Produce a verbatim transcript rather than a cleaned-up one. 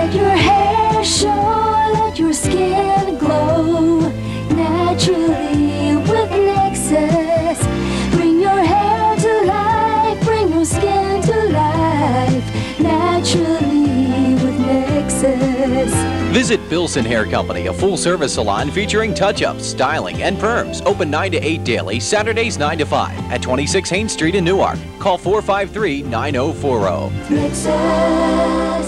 Let your hair show, let your skin glow naturally with NEXXUS. Bring your hair to life, bring your skin to life naturally with NEXXUS. Visit Bilcyn Hair Company, a full-service salon featuring touch-ups, styling, and perms. Open nine to eight daily, Saturdays nine to five at twenty-six Haines Street in Newark. Call four five three, nine oh four oh. NEXXUS.